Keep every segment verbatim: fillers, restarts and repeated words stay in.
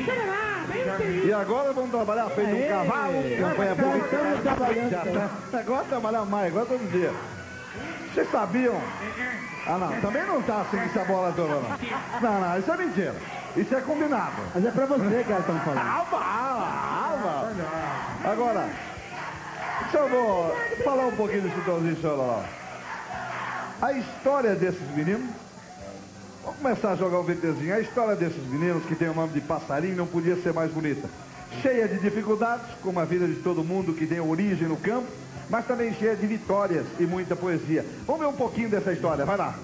E agora vamos trabalhar feito um cavalo, campanha pública. Já tá. Agora trabalhar mais, agora todo dia. Vocês sabiam? Ah, não, também não tá assim essa bola toda, não. Não, não, isso é mentira. Isso é combinado. Mas é pra você que elas estão falando. Alva, alva. Agora, deixa eu vou falar um pouquinho do Chitãozinho e Chororó. A história desses meninos, vamos começar a jogar o VTzinho. A história desses meninos, que tem o nome de passarinho, não podia ser mais bonita. Cheia de dificuldades, como a vida de todo mundo que tem origem no campo, mas também cheia de vitórias e muita poesia. Vamos ver um pouquinho dessa história, vai lá.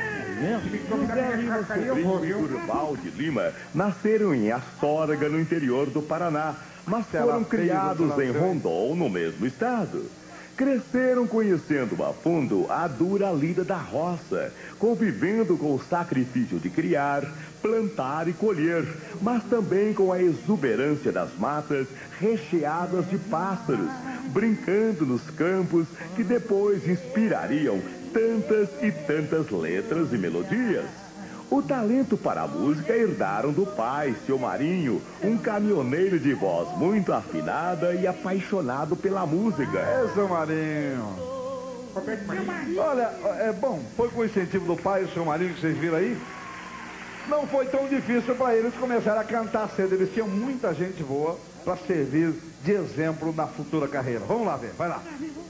Sobrinhos Durval de Lima nasceram em Astorga, no interior do Paraná, mas foram criados em Rondon, no mesmo estado. Cresceram conhecendo a fundo a dura lida da roça, convivendo com o sacrifício de criar, plantar e colher, mas também com a exuberância das matas recheadas de pássaros, brincando nos campos que depois inspirariam tantas e tantas letras e melodias. O talento para a música herdaram do pai, seu Marinho, um caminhoneiro de voz muito afinada e apaixonado pela música. É, seu Marinho. Olha, é bom, foi com o incentivo do pai, o seu Marinho, que vocês viram aí. Não foi tão difícil para eles começarem a cantar cedo. Eles tinham muita gente boa para servir de exemplo na futura carreira. Vamos lá ver, vai lá.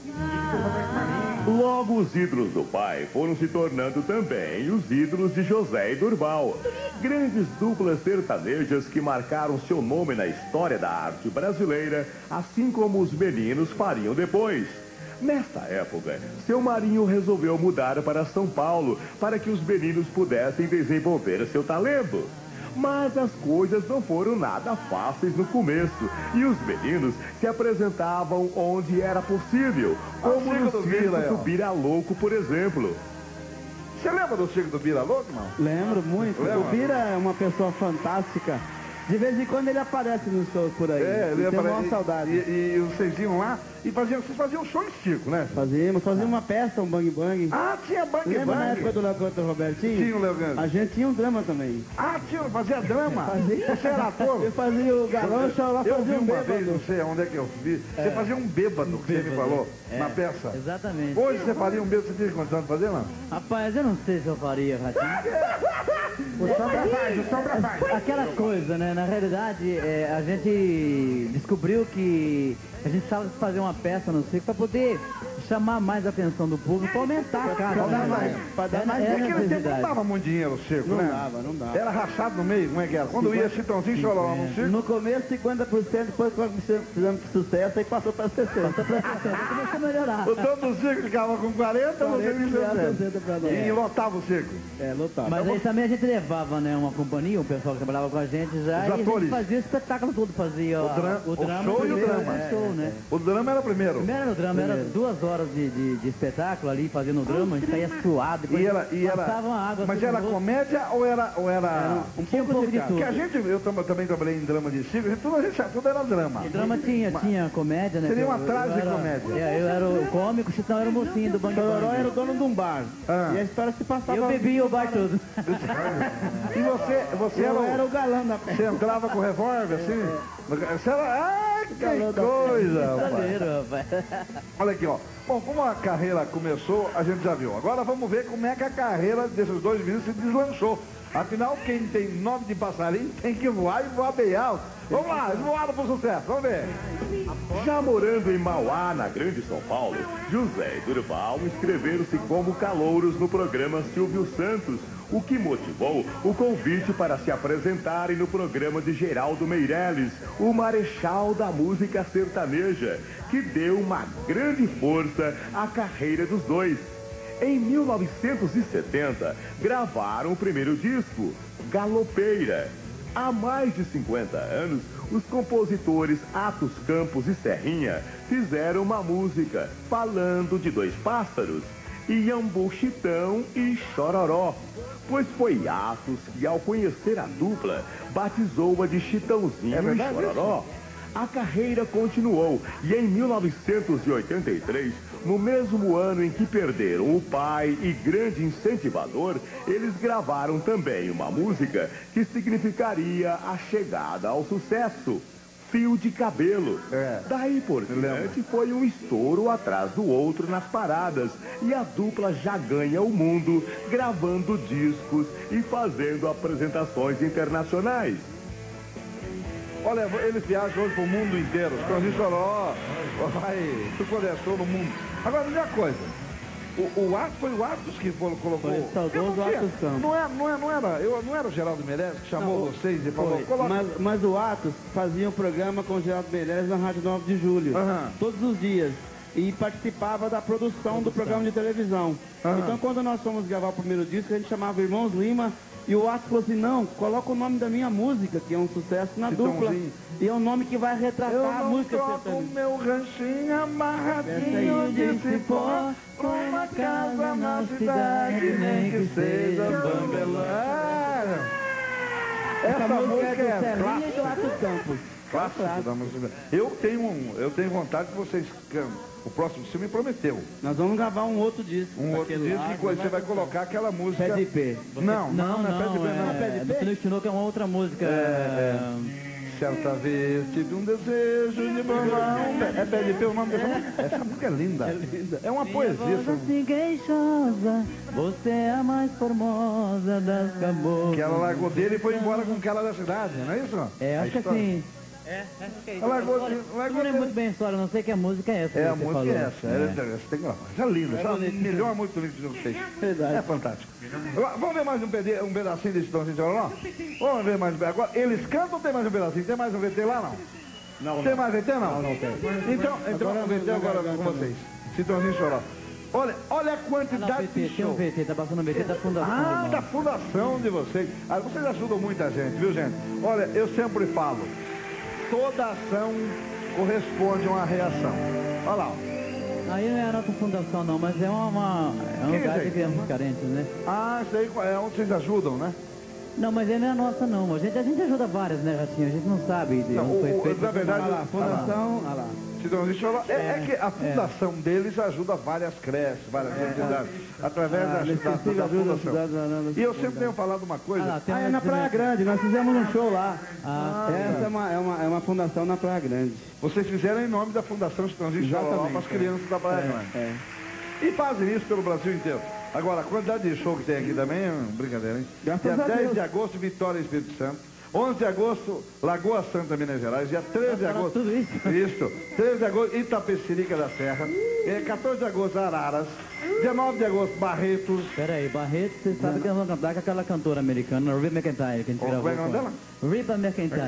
Logo, os ídolos do pai foram se tornando também os ídolos de José e Durval. Grandes duplas sertanejas que marcaram seu nome na história da arte brasileira, assim como os meninos fariam depois. Nesta época, seu Marinho resolveu mudar para São Paulo para que os meninos pudessem desenvolver seu talento. Mas as coisas não foram nada fáceis no começo e os meninos se apresentavam onde era possível, como no circo do Bira Louco, por exemplo. Você lembra do circo do Bira Louco, não? Lembro muito. Lembra? O Bira é uma pessoa fantástica. De vez em quando ele aparece nos shows por aí. É, ele tem apare... uma saudade. E, e vocês iam lá e faziam, vocês faziam show em circo, né? Fazíamos, fazíamos uma peça, um bang bang. Ah, tinha bang Lembra bang. na época do Léo Canto Robertinho? Tinha o Léo Canto. A gente tinha um drama também. Ah, tinha, fazia drama? Fazia. Você era ator? Eu fazia o galão, lá Eu fazia vi um uma bêbado. vez, não sei onde é que eu vi. Você fazia um bêbado, que você me falou, É, na peça. Exatamente. Hoje você faria um bêbado, você tinha condição de fazer, não? Rapaz, eu não sei se eu faria, Ratinho. O Sombra faz, o Sombra faz. Aquela coisa, né? Na realidade, é, a gente descobriu que a gente precisava fazer uma peça no circo para poder chamar mais a atenção do público, para aumentar a casa. Pra dar né? mais- pra dar É- mais- é Naquele tempo não necessidade. dava muito dinheiro o circo, Não né? dava, não dava. Era rachado no meio, como é que era? Quando ia Chitãozinho e Chororó no circo, No começo, cinquenta por cento, depois quando fizemos sucesso, aí passou para sessenta por cento. Começou a melhorar. o dono do circo ficava com quarenta, você tinha sessenta. sessenta pra nós. E lotava o circo. É, lotado. Mas aí também a gente levava, né, uma companhia, o pessoal que trabalhava com a gente já, Os e a gente atores. fazia o espetáculo todo, fazia O dra- o o drama show e o primeiro, drama. o show, né? O drama era primeiro. Primeiro era o drama, era Primeiro. duas horas de, de, de espetáculo ali, fazendo o drama, a gente saía suado, depois E era, e era, passava uma água. mas assim era no rosto. comédia ou era, ou era um Tinha um pouco de tudo. Porque a gente, eu tam- também trabalhei em drama de circo, a gente- tudo, a gente, tudo era drama. O drama tinha, tinha comédia, né? Seria Eu- uma eu tragicomédia. era- É, eu era o cômico, o Chitão era o mocinho do Bang Chororó era o Bang. dono de um bar. Ah. E a história se passava... Eu bebia o bar todo. E você, você Eu era, era o, o galã da peça. você entrava com revólver, assim? Você era, ah, que Galã da coisa, rapaz. Brasileiro, rapaz. Olha aqui, ó. Bom, como a carreira começou, a gente já viu. Agora vamos ver como é que a carreira desses dois meninos se deslanchou. Afinal, quem tem nome de passarinho tem que voar e voar bem alto. Vamos lá, voaram pro sucesso, vamos ver. Já morando em Mauá, na Grande São Paulo, José e Durval inscreveram-se como calouros no programa Silvio Santos, o que motivou o convite para se apresentarem no programa de Geraldo Meirelles, o marechal da música sertaneja, que deu uma grande força à carreira dos dois. Em mil novecentos e setenta, gravaram o primeiro disco, Galopeira. Há mais de cinquenta anos, os compositores Atos Campos e Serrinha fizeram uma música falando de dois pássaros, Iambu Chitão e Chororó, pois foi Atos que, ao conhecer a dupla, batizou-a de Chitãozinho É e verdade Chororó. a carreira continuou e em mil novecentos e oitenta e três, no mesmo ano em que perderam o pai e grande incentivador, eles gravaram também uma música que significaria a chegada ao sucesso. Fio de Cabelo. É. Daí por diante foi um estouro atrás do outro nas paradas e a dupla já ganha o mundo gravando discos e fazendo apresentações internacionais. Olha, eles viajam hoje pro mundo inteiro. Estão Choró, vai, tu começou no mundo. Agora, me diga uma coisa. O, o Atos, foi o Atos que colocou... Foi o saudoso Atos Campos. Não era, não era, não era, eu, não era o Geraldo Meirelles que chamou Não, vocês e falou... Foi, Coloca... mas, mas o Atos fazia um programa com o Geraldo Meirelles na Rádio nove de julho, Aham. todos os dias. E participava da produção do programa de televisão. Aham. Então, quando nós fomos gravar o primeiro disco, a gente chamava Irmãos Lima. E o Atos falou assim, não, coloca o nome da minha música, que é um sucesso na dupla. Chitãozinho. E é um nome que vai retratar Eu a não música troco sertaneja. meu ranchinho amarradinho de cipó com uma casa na cidade, nem que seja bambelã. Essa música do é Serrinha e do clássica. Atos Campos. Clássico da música. Eu tenho, um, eu tenho vontade que vocês cantem. O próximo filme me prometeu. Nós vamos gravar um outro disco. Um outro Aquele disco lá, que você vai colocar aquela música... Pé de P. Não, Não, não, não é pé de pé, não. é, do Felipe Tinoco é uma outra música. É, Certa vez tive um desejo de mamar um pé. É pé de pé o nome dessa música? Essa música é linda. É linda. É uma poesia. Voz essa- assim queixosa, você é a mais formosa das caboclas. Que ela largou dele e foi embora com aquela da cidade, não é isso? É, A acho que história. assim. É, acho que é isso. Ela largou, Olha, largou eu não lembro muito bem a história, não sei que a música é essa. É, que a você música falou. é essa. É. Essa tem que gravar. Essa é linda. Essa é a melhor música do vídeo que fez. Verdade. É fantástico. Agora, vamos ver mais um, pede- um pedacinho desse Tãozinho de Chororó? Vamos ver mais um pedacinho. Agora, eles cantam ou tem mais um pedacinho? Tem mais um V T lá, não? Não, Tem mais V T, não? Não, não tem. Então, então Agora o V T não, agora não, com não, vocês. Citãozinho de Chororó. Olha, olha a Ah, não, quantidade V T, de tem um show. V T, tá passando um V T da Fundação. Ah, irmão. da fundação de vocês. Ah, vocês ajudam muita gente, viu, gente? Olha, eu sempre falo, toda ação corresponde a uma reação. Olha lá. Ó. Aí não é a nossa fundação não, mas é uma, uma- é um Que lugar que é de isso? crianças carentes, né? Ah, isso aí é onde vocês ajudam, né? Não, mas aí não é a nossa não. A gente, a gente ajuda várias, né, Ratinho? A gente não sabe de Não, onde foi o- o- feito. na verdade, Olha lá, fundação, olha lá. Citãozinho de Chororó. É, é que a fundação deles ajuda várias creches, várias entidades, através Ah, da, da, Necessiva da ajuda fundação. cidadã. E eu sempre tenho falado uma coisa. Ah, lá, tem Ah, uma é na Praia Grande, nós fizemos um show lá. Ah, Essa é uma, é, uma, é uma fundação na Praia Grande. Vocês fizeram em nome da Fundação Citãozinho de Chororó Exatamente, para as é. crianças da Praia Grande. É. E fazem isso pelo Brasil inteiro. Agora, a quantidade de show que tem aqui também é uma brincadeira, hein? Graças Dia a dez Deus. de agosto, Vitória, Espírito Santo. onze de agosto, Lagoa Santa, Minas Gerais. Dia treze de Fala agosto... tudo isso? Isso. treze de agosto, Itapecerica da Serra. É, quatorze de agosto, Araras. dezenove de agosto, Barretos. Pera aí, Barreto, você sabe que nós vamos cantar com aquela cantora americana, Reba McEntire, que a gente Como gravou. é o nome com dela? ela. Reba McEntire.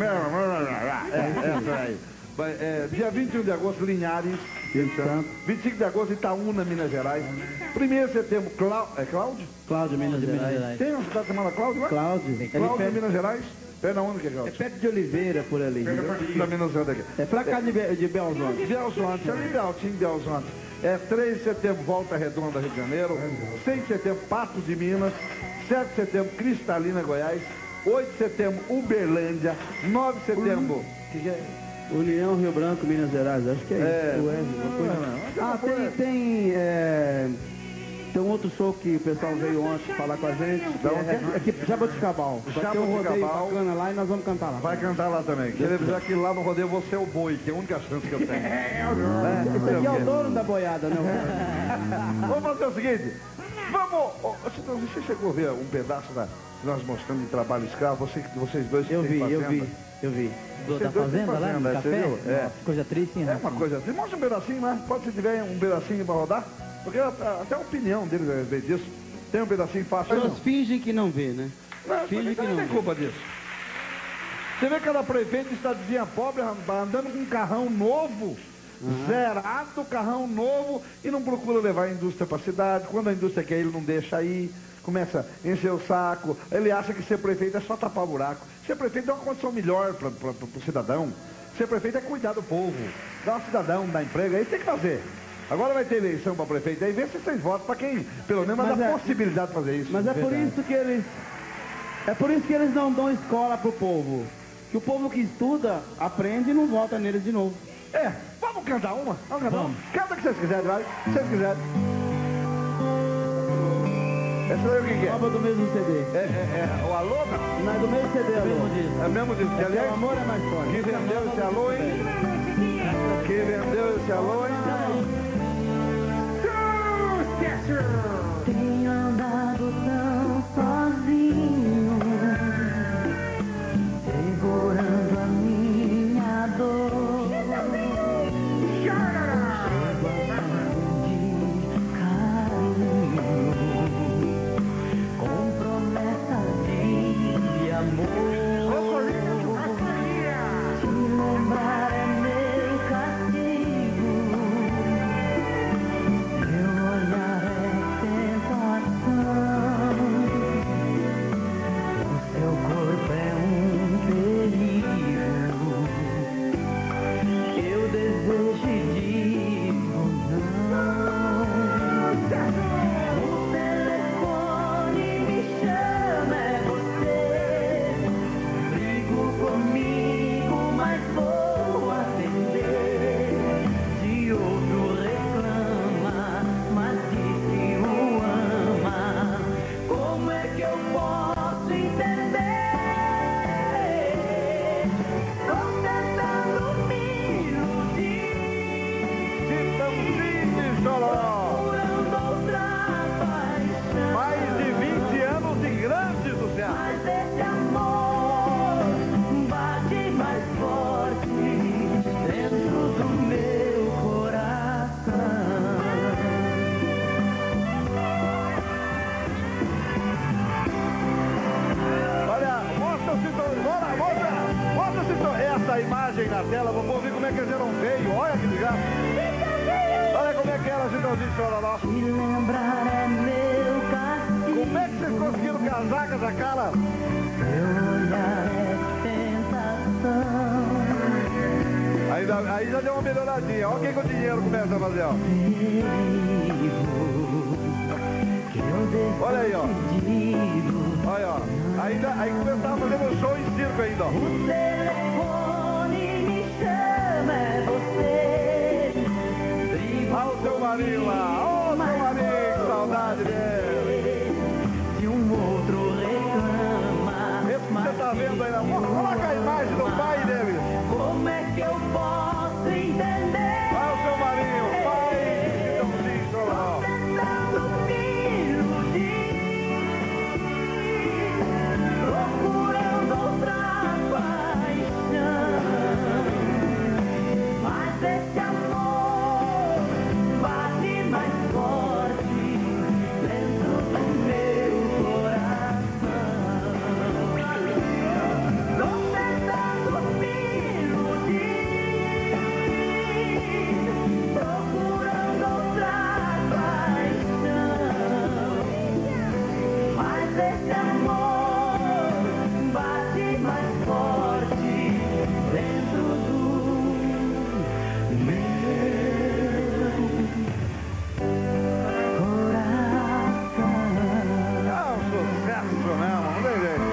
É, essa aí. Vai, é, dia vinte e um de agosto, Linhares, Espírito Santo. vinte e cinco de agosto, Itaúna, Minas Gerais. primeiro de setembro, Clá... é Cláudio? Cláudio, Minas de Minas Gerais. Gerais. Tem uma cidade chamada Cláudio, lá? Cláudio. É Cláudio, perto, Minas Gerais. Pera onde que é é Cláudio? perto de Oliveira, por ali. Da Minas Gerais aqui. É pra cá de, Be de Belzonte. Belzonte, ali de Altinho, Belzonte. É três de setembro, Volta Redonda, Rio de Janeiro. seis de setembro, Patos de Minas. sete de setembro, Cristalina, Goiás. oito de setembro, Uberlândia. nove de setembro... Que que é? União Rio Branco, Minas Gerais. Acho que é, É. isso. Ué, uma coisa- Não, não, Ah, não, tem, não. tem, é, tem um outro show que o pessoal veio ontem falar com a gente. Que Da onde? é, é aqui, Jaboticabal. Vai ter um rodeio Jaboticabal. bacana lá e nós vamos cantar lá. Vai cantar lá também. Queria dizer que lá no rodeio você é o boi, que é a única chance que eu tenho. É, Esse aqui é o dono da boiada, né? Vamos fazer o seguinte. Vamos... Ô, Citão, você chegou a ver um pedaço da, que nós mostrando de trabalho escravo? Você, vocês dois que Eu têm vi, eu fazenda. vi, eu vi. Do, Vocês da dois têm fazenda lá, no fazenda, você café? viu? É. Nossa, coisa triste, hein, É Ratinho? uma coisa assim. Mostra um pedacinho, mas pode se tiver um pedacinho para rodar? Porque a- a- até a opinião deles a respeito disso. Tem um pedacinho fácil aí, não? Elas fingem que não vê, né? Não, Finge que não não tem vê. culpa disso. Você vê cada prefeito de cidadezinha pobre andando com um carrão novo, zerado, carrão novo, e não procura levar a indústria para a cidade. Quando a indústria quer, ele não deixa aí, começa a encher o saco. Ele acha que ser prefeito é só tapar buraco. Ser prefeito dá uma condição melhor para o cidadão. Ser prefeito é cuidar do povo, dar um cidadão, dar emprego, aí tem que fazer. Agora vai ter eleição para prefeito, aí vê se vocês votam para quem, pelo menos, vai Mas dar é- possibilidade de fazer isso. Mas é por isso que eles... É por isso que eles não dão escola pro povo. Que o povo que estuda, aprende e não volta neles de novo. É, vamos cantar uma? Vamos cantar uma? Canta o que vocês quiserem, vai. Se vocês quiserem. Essa daí o que, que é? Nova do mesmo C D. É, é, é o Alô, não? Não é do mesmo C D, Alô. É mesmo disso. Que, aliás, O amor é mais forte. que vendeu esse Alô, hein? Que vendeu esse Alô, hein? Tenho andado tão sozinho, segurando a minha dor. Chego a pedir carinho, com promessa de amor. Te lembrar é meu castigo, meu olhar é tentação, o seu corpo é um perigo, eu desejo e digo não. O telefone me chama, é você, brigo comigo, mas vou atender. De outro reclama, mas disse o ama. Como é que eu posso entender? Tô tentando me iludir, Chitãozinho, Chororó. procurando outra paixão. Mais de vinte anos de grande sucesso. Mas esse amor bate mais forte dentro do meu coração. Olha, mostra o Chitãozinho. Bora, mostra. Mostra o Chitãozinho. Essa imagem na tela, vou povo ver como é que eles eram feios. Olha que desgraça. Olha como é que era o Chitãozinho, Chororó. Te lembrar é meu castigo, Como é que vocês conseguiram casar com essa cara? meu olhar é tentação. Aí, aí já deu uma melhoradinha. Olha o que, que o dinheiro começa a fazer, ó. Que eu Olha aí, ó. decido. Olha, ó. Ainda, aí começava a fazer um show em circo ainda, ó. O telefone me chama, é você. Brigo Olha o seu Marinho lá. Ó, o seu Marinho, que saudade dele. de um outro reclama. Esse que você tá vendo aí, na... coloca a imagem do pai dele. Como é que eu posso entender? Olha o seu Marinho, pai do Chitãozinho, Chororó. Tentando me iludir, procurando outra paixão. Mas esse amor bate mais forte dentro do meu coração. Tô tentando me iludir, procurando outra paixão. Mas esse amor bate mais forte dentro do meu coração. É um sucesso mesmo, não tem jeito.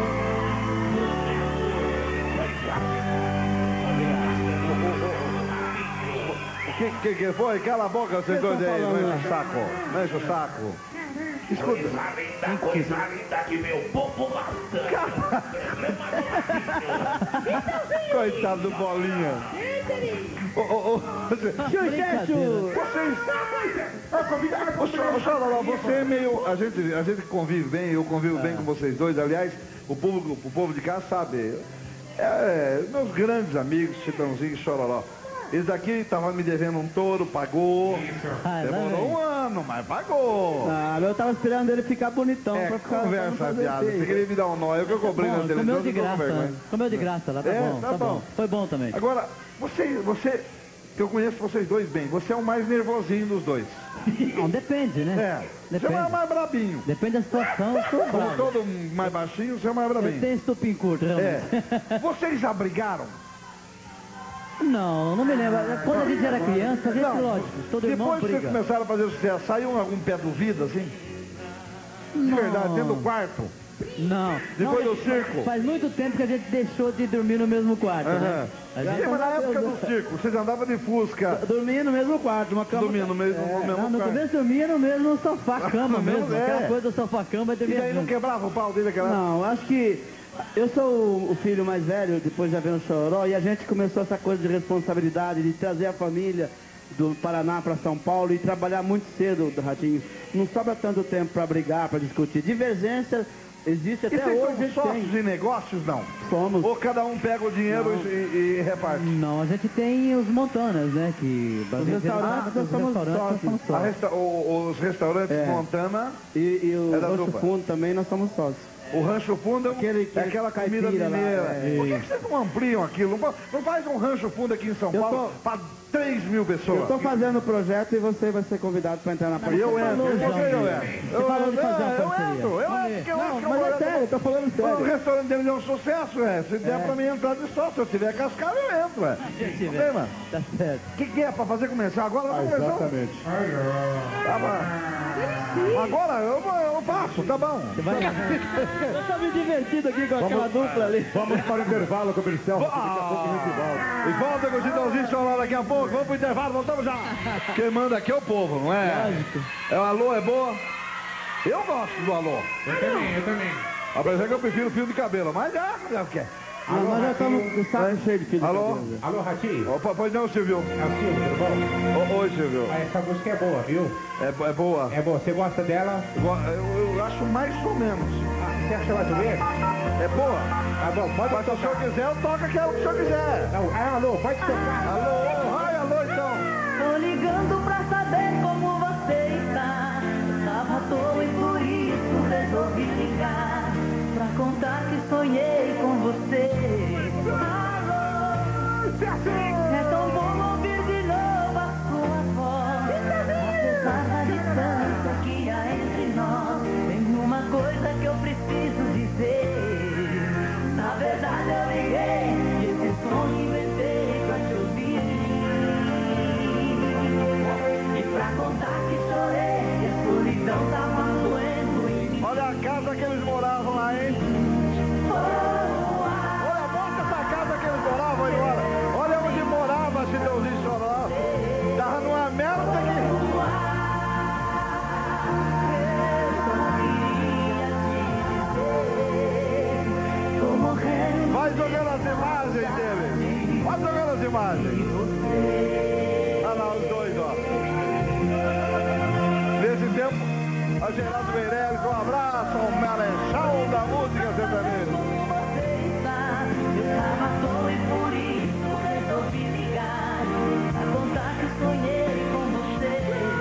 O que, que que foi? Cala a boca, vocês dois aí, não enche o saco, não enche o saco. Escuta. Coisa linda, coisa linda que meu povo gosta. Coitado do Bolinha. Ô, ô, ô, você- vocês... Ô, Chororó, Chororó, você é meio... A gente, a gente convive bem, eu convivo bem com vocês dois. Aliás, o povo, o povo de casa sabe. É, meus grandes amigos, Chitãozinho e Chororó. Esse daqui estava me devendo um touro, pagou. Ah, lá Demorou vem. um ano, mas pagou. Ah, eu tava esperando ele ficar bonitão É, pra ficar... pra não conversa, fazer viado. feio. Você queria me dar um nó, eu que eu cobrei na Bom, televisão. comeu de eu tô com graça. vergonha. Comeu de graça lá, tá É, bom, tá tá, bom. bom. Foi bom também. Agora, você, você, que eu conheço vocês dois bem, você é o mais nervosinho dos dois. Não, depende, né? É, você Depende. é o mais brabinho. Depende da situação, eu sou Como bravo. todo mais baixinho, você é o mais Eu brabinho. tenho estupim curto, realmente. É. Vocês já brigaram? Não, não me lembro. Quando a gente era criança, a gente, Não. lógico, todo irmão Depois que vocês briga. começaram a fazer sucesso, saiu algum pé do vidro, assim? De Não. verdade, dentro do quarto? Não. Depois não, do circo? Faz muito tempo que a gente deixou de dormir no mesmo quarto, Aham. né? A gente Sim, mas na época do circo, vocês andavam de Fusca. Dormia no mesmo quarto, uma cama. Dormia no mesmo, no mesmo Não, no quarto. começo dormia no mesmo sofá-cama No mesmo. mesmo, é. Aquela coisa do sofá-cama e E dormia daí não junto. quebrava o pau dele aquela... Não, acho que eu sou o o filho mais velho, depois já veio o Choró, e a gente começou essa coisa de responsabilidade, de trazer a família do Paraná para São Paulo e trabalhar muito cedo, do Ratinho. Não sobra tanto tempo para brigar, para discutir. Divergência existe E até vocês hoje. são a gente sócios tem. em negócios, não? Somos. Ou cada um pega o dinheiro e, e reparte? Não, a gente tem os montanas, né? Que Os restaurantes, nós somos restaurantes, nós sócios. somos A sócios. resta- o- os restaurantes É. Montana, E, e o É da Rancho dupla. Fundo também, nós somos sócios. o Rancho Fundo, Aquele- é aquele aquela comida caipira lá, mineira. é. Por que, que vocês não ampliam aquilo? Não, fa- não faz um Rancho Fundo aqui em São Eu Paulo tô- para três mil Eu pessoas? estou fazendo o projeto e você vai ser convidado para entrar na E parceria. eu entro, falou, eu João entro, eu Pedro. entro. Você falou de fazer uma Eu parceria. entro, eu Vamos entro, que eu Não, acho que eu mas vou- é sério, eu tô falando O sério. restaurante deles é um sucesso, é. Se der pra mim entrar de sócio, se eu tiver cascado, eu entro, é. Se Não tiver. tem, mano? Tá certo. O que, que é pra fazer começar agora? Vamos começar? Exatamente. Tá bom. Agora eu, vou- eu faço, tá bom. Vai lá. Eu tô me divertindo aqui com aquela dupla ali. Vamos para o intervalo comercial. Daqui a pouco a gente volta. E volta com o Chitãozinho Choró daqui a pouco. Vamos pro intervalo, voltamos já. Quem manda aqui é o povo, não é? É o alô, é boa? Eu gosto do alô. Eu também, eu também. Apesar que eu prefiro fio de cabelo, mas é, é o que é. Não, nós já estamos com o saco cheio de filhos. Alô? Alô, Ratinho? Opa, pois não, Silvio. É o Silvio, tudo bom? Ô, Oi, Silvio. Ah, essa música é boa, viu? É, bo- é boa. É boa. Você gosta dela? Eu, eu acho mais ou menos. Ah, você acha ela de ver? É boa. Tá bom, pode Mas se o senhor tocar. quiser, eu toco aquela que o senhor quiser. Não, ah, alô, pode tocar. Alô, ai, alô então. Tô ligando pra saber como você está. Tava à toa e por isso resolvi ligar. Pra contar que sonhei com você. Alô, é tão bom ouvir de novo a sua voz. Apesar da distância que há entre nós, tem uma coisa que eu preciso dizer. Na verdade eu liguei, esse som inventei pra te ouvir. E pra contar que chorei, que a solidão tava doendo em mim. Olha a casa que eles moravam lá, hein? Olha, mostra essa casa que eles moravam aí, olha. Olha onde morava Chitãozinho Choró. Tava numa merda que... Tô morrendo. Vai jogando as imagens dele. Vai jogando as imagens. Olha lá os dois, ó. Nesse tempo, a Geraldo Meirelles, um abraço ao marechal da música sertaneja. Eu tava à toa e por isso resolvi ligar. Pra contar que sonhei com você.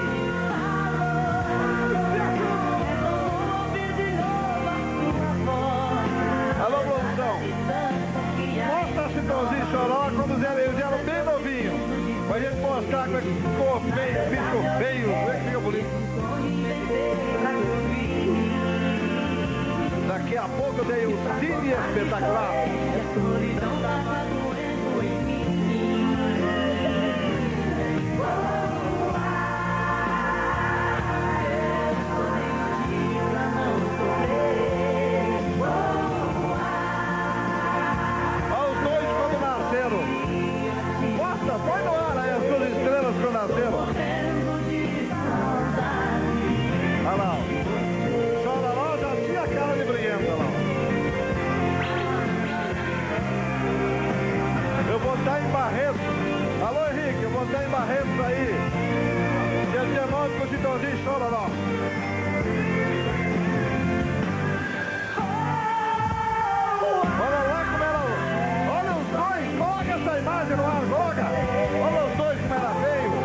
Alô, é tão bom ouvir de novo a sua voz. Alô, produção. Mostra Chitãozinho Choró quando eles eram bem novinhos. Pra gente mostrar como é que ficou feio, ficou feio, como é que fica bonito. Daqui a pouco eu dei o Cine Espetacular. A solidão tava doendo em mim. Eu sonhei pra não sofrer. Olha os dois quando nasceram. Mostra, põe no ar aí as duas estrelas quando nasceram. Morrendo de saudade. Olha lá, ó. Chororó já tinha cara de briguento, olha lá. Eu vou estar em Barretos. Alô, Henrique, eu vou estar em Barretos aí. Dia dezenove com o Chitãozinho Chororó. Olha lá como era. o- Olha os dois, coloca essa imagem no ar, coloca. Olha os dois como era feio.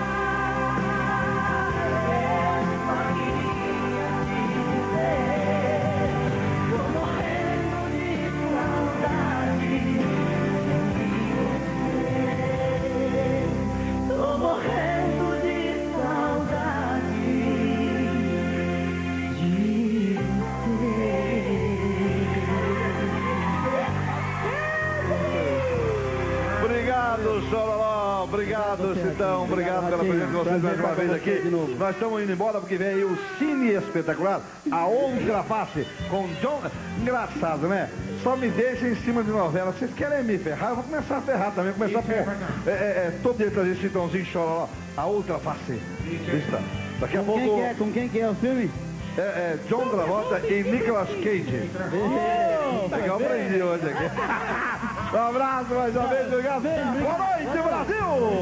Tô morrendo de saudade. Tô morrendo de saudade. Obrigado, Chitão. Obrigado pela presença de vocês mais uma vez aqui. Nós estamos indo embora porque vem aí o Cine Espetacular, a outra face, com John... Engraçado, né? Só me deixa em cima de novela. Vocês querem me ferrar? Eu vou começar a ferrar também. Começar a ferrar. É, é, é, todo dia trazer Chitãozinho chora, ó. A outra face. Está. Daqui a Com pouco... quem que é? Com quem que é o filme? É, é John Travolta e Nicolas Cage. Oh, É que eu aprendi hoje aqui. Um abraço mais uma vez, obrigado. Boa noite, Brasil!